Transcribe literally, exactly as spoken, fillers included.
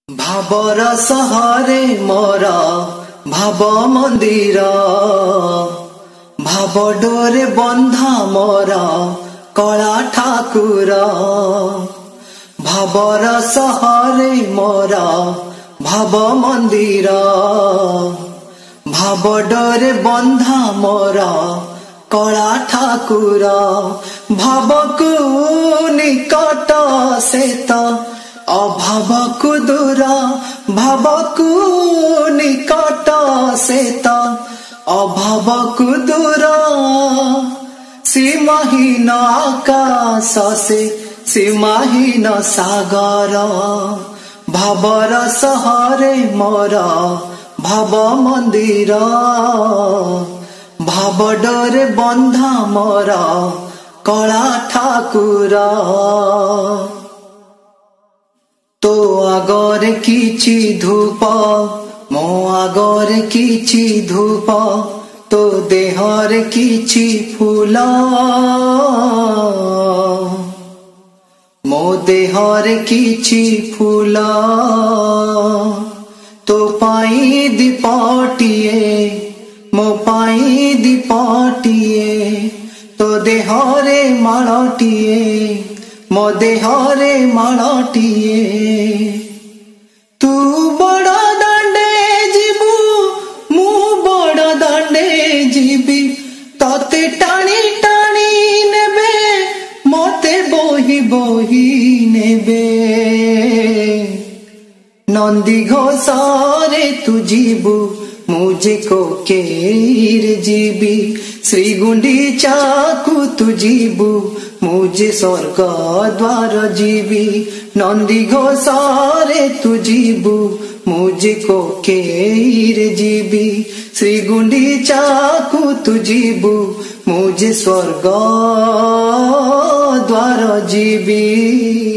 भावर सहरे मोर भाव मंदिर भाव डोरे बंधा मोर कला ठाकुर भावर सहरे मोर भाव मंदिर भाव डोरे बंधा मोर कला ठाकुर भावकु निकट सेत अभाव को दूर भावकु निकट सेत अभाव को दूर सीमाहीन आकाश से सीमाहीन सागर भावर सहरे मोर भाव मंदिर भाव डोरे बंधा मोर कला ठाकुर तो आगरे किछि धूप मो आगरे किछि धूप तो देहरे किछि फूल मो देहरे किछि फूल तो पाई दीपटिए मो पाई दीपटिए तो देहरे मालटिए मो देहरे मालटिए तू बड़ दांडे जीबू मु बड़ दांडे जीबी तते टाणी टाणी नेबे मते बोही बोही नेबे नंदी घोषरे तू जीबू मुझे को केर जीबी श्री गुंडीचा को तू जीबू मुझे स्वर्ग द्वार जीबी नंदी घोषरे तू जीबू मुझे को केर जीबी श्री गुंडीचा को तू जीबू मुझे स्वर्ग द्वार जीबी।